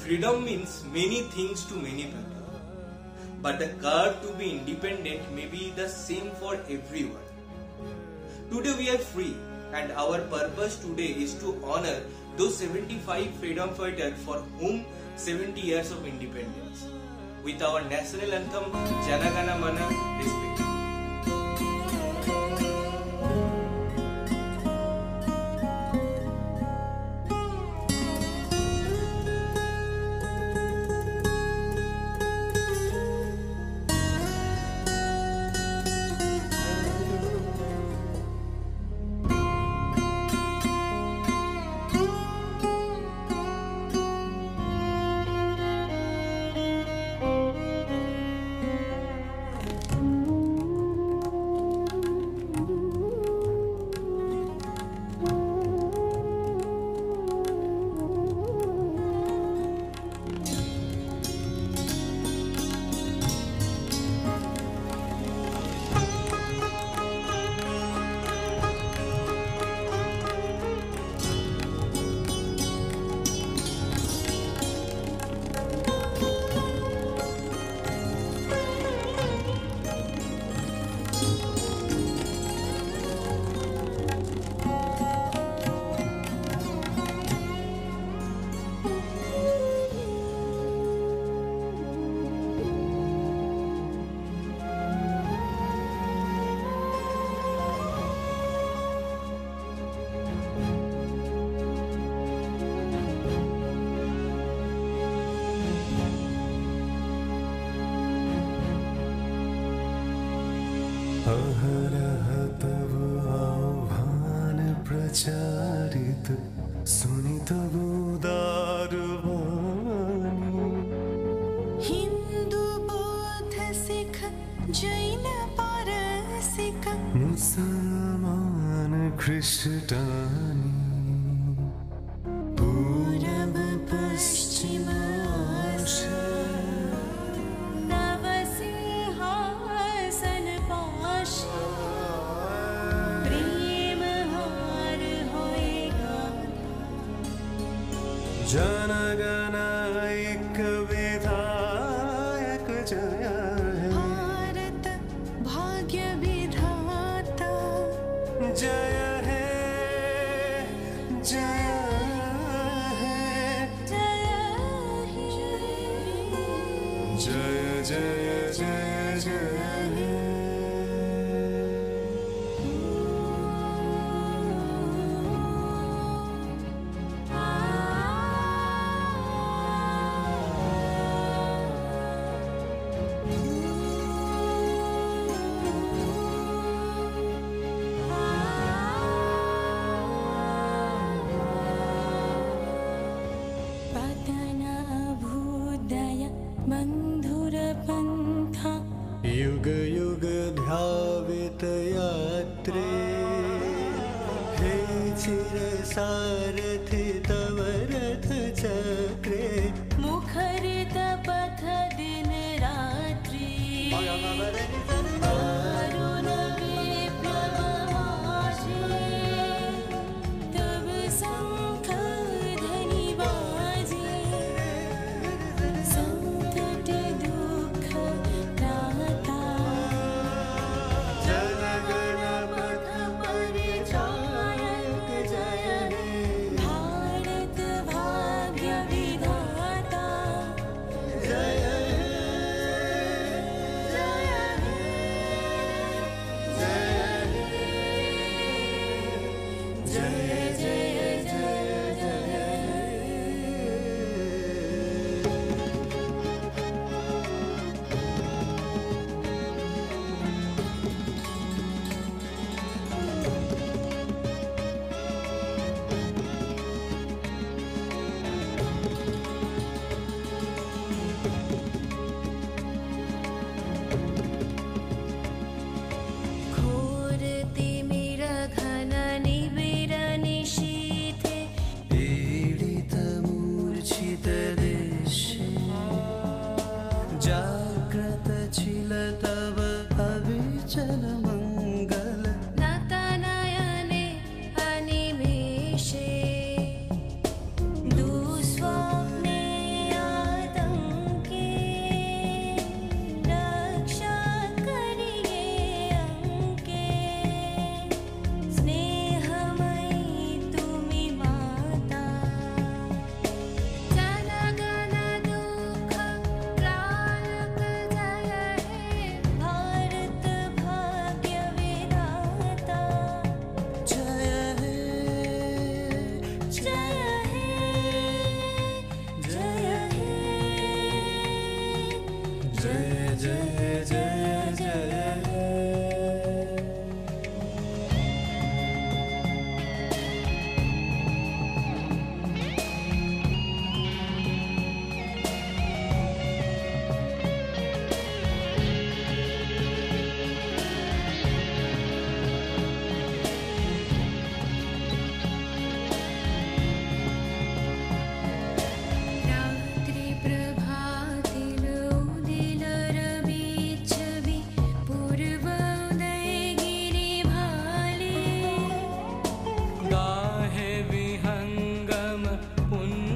Freedom means many things to many people, but the courage to be independent may be the same for everyone. Today we are free, and our purpose today is to honor those 75 freedom fighters for whom 70 years of independence. With our national anthem, Jana Gana Mana, respect. अहरह तव आह्वान प्रचारित सुनि तव उदार वाणी। हिंदू बौद्ध सिख जैन पारसिक मुसलमान ख्रिस्टानी पूरब पश्चिम आशा नव सिंहासन पाशा प्रेम हार होएगा जन गण एक विधायक जय है। भारत भाग्य विधाता जय है जय है जय जय जय जय जय है। पतनाभूदय बन्धुरपन्था युग युग ध्यावित यात्रे हे चिर सारथि तव रथ चक्रे। मुखरित पथ दिन रात्रि अरुण विप्लव माझे तब शंख ध्वनि बाजे संकट दुख त्राता जन गण मत परिचायक जय हे। भारत भाग्य विधाता जय हे जय हे जय जय जय जय घोर तिमिर घन निबिड़ निशीथे पीडित मूर्छित दृश्य जाग्रत छिल तव अविचल मंगल। नतनयने अनिमेषे दुस्वप्ने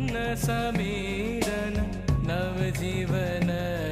समीरन नवजीवन